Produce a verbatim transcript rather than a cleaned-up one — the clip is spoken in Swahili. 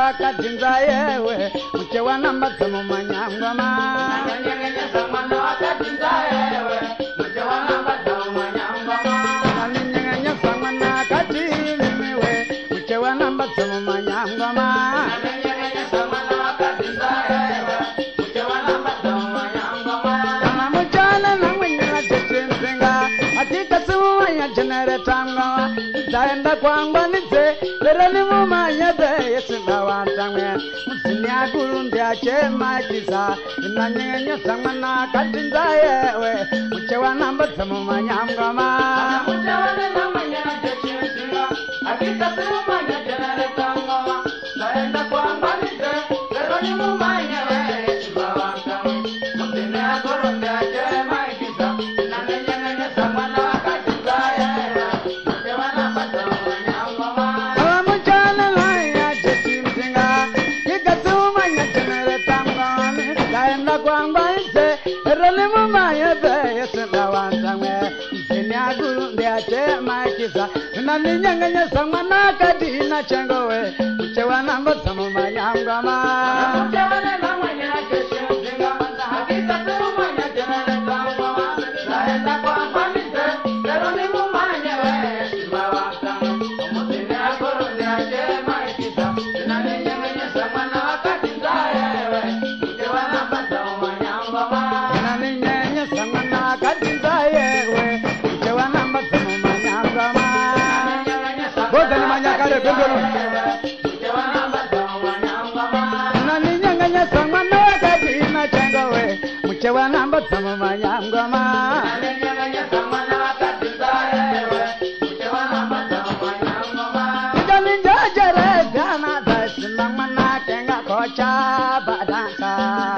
Kadinza yewe mchewa namba tamu manyangoma Nanyanyasa mwana Kadinza yewe mchewa namba tamu manyangoma Nanyanyasa mwana Kadinza mchewa namba tamu manyangoma Nanyanyasa mwana Kadinza yewe mchewa namba tamu manyangoma Kama mchana na mwenye Jeshi Mzinga atika simu ya generator ngawa zaenda kwangwa nize lero ni mumanya be Simba wantangwe musini agurundi achema kisa inanyenya samana Kadinza yewe mchewa namba tamu manyangoma Mchewa na mwenye Jeshi Mzinga atika simu ya generator ngawa zaenda kwangwa nize lero ni mumanya be Simba wantangwe musini agurundi achema kisa inanyenya samana Kadinza yewe mchewa namba tamu manyangoma Awa mchana na ya Jeshi Mzinga kikasuma ya generator ngawa zaenda kwangwa nize lero ni mumanya be Simba wantangwe musini agurundi achema kisa inanyenya samana Kadinza chengowe mchewa namba tamu manyangoma Mchewa na mwenye Jeshi Mzinga hakika simu mwenye generator ngawa zaenda kwangwa nize lero ni mumanya we Simba wantangwe musini agurundi achema kisa inanyenya samana Kadinza yewe mchewa namba tamu manyangoma Inanyenya samana Kadinza yewe mchewa namba tamu manyangoma Boza ni manyakale bendolo Inanyenya samana Kadinza chengowe mchewa namba tamu manyangoma Jamin jajare gana da simba mana kenga kocha badansa